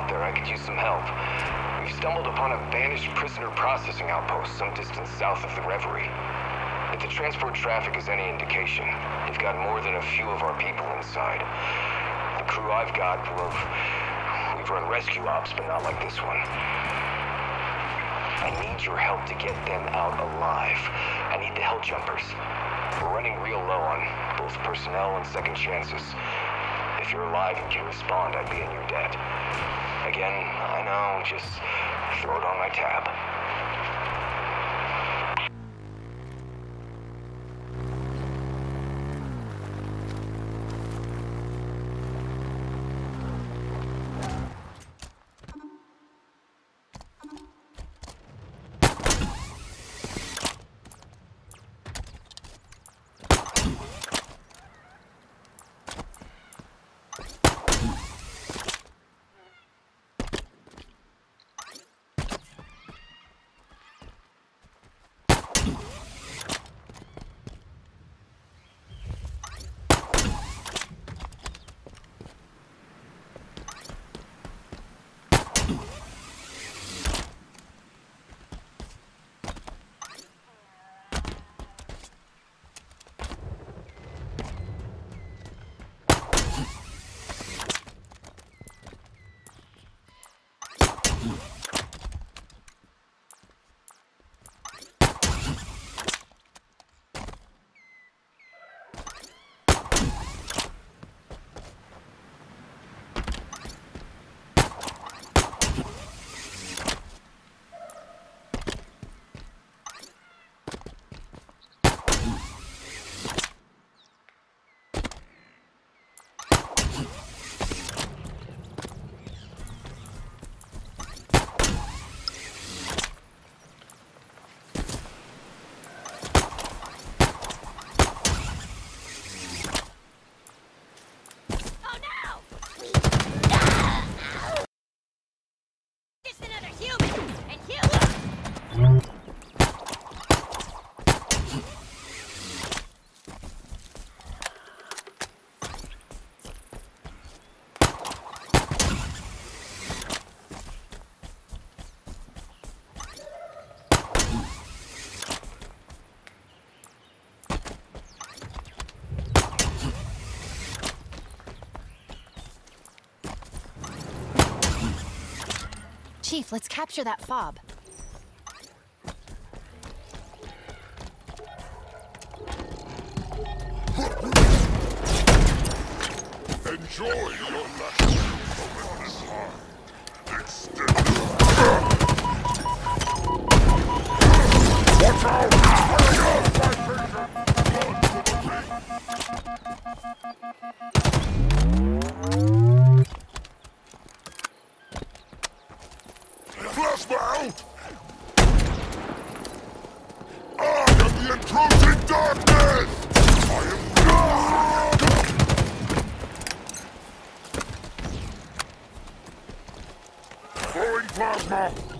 out there. I could use some help. We've stumbled upon a vanished prisoner processing outpost some distance south of the Reverie. If the transport traffic is any indication, we've got more than a few of our people inside. The crew I've got, well, we've run rescue ops, but not like this one. I need your help to get them out alive. I need the hell jumpers. We're running real low on both personnel and second chances. If you're alive and can respond, I'd be in your debt. Again, I know, just throw it on my tab. Chief, let's capture that fob. Enjoy your last moment this hard. Extend Watch out! Plasma out! I am the encroaching darkness! I am Throwing plasma!